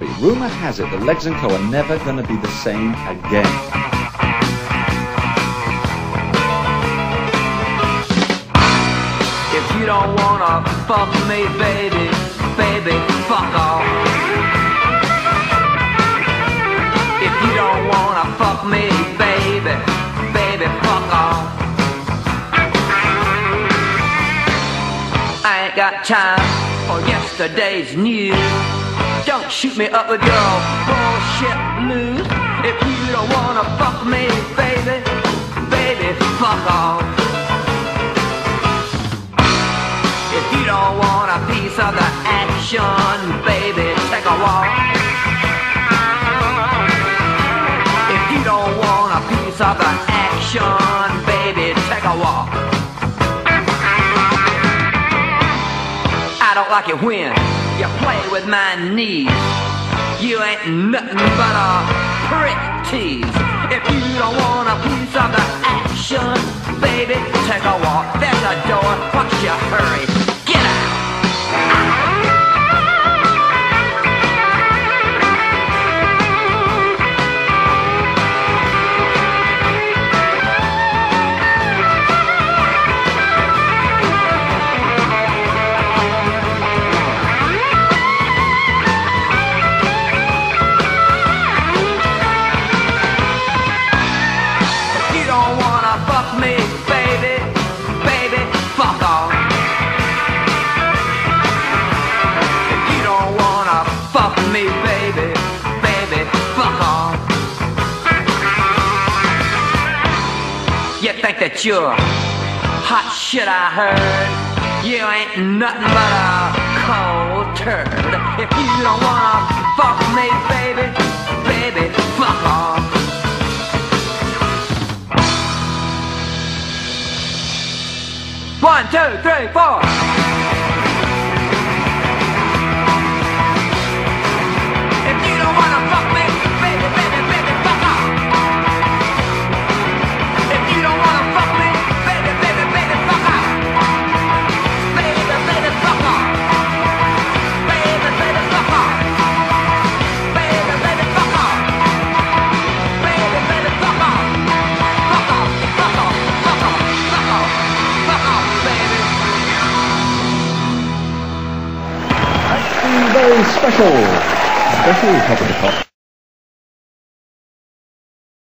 Rumour has it that Legs & Co are never going to be the same again. If you don't wanna fuck me, baby, baby, fuck off. If you don't wanna fuck me, baby, baby, fuck off. I ain't got time for yesterday's news. Don't shoot me up with your bullshit blues. If you don't wanna fuck me, baby, baby, fuck off. If you don't want a piece of the action, baby, take a walk. If you don't want a piece of the action, baby, take a walk. I don't like it when you play with my knees. You ain't nothing but a prick tease. If you don't want a piece of the action, baby, take a walk. There's a door, what's your hurry? Get out! Me, baby, baby, fuck off. If you don't wanna fuck me, baby, baby, fuck off. You think that you're hot shit, I heard. You ain't nothing but a cold turd. If you don't wanna fuck me, baby, baby, fuck off. One, two, three, four. If you don't wanna fuck me, baby, baby, baby, fuck off. If you don't wanna fuck me, baby, baby, baby, fuck off. Baby, baby, fuck off. Baby, baby, fuck off. Baby, baby, fuck off. Baby, baby, fuck off. Fuck off, fuck off, fuck off, fuck off, fuck off. Very special top of the top.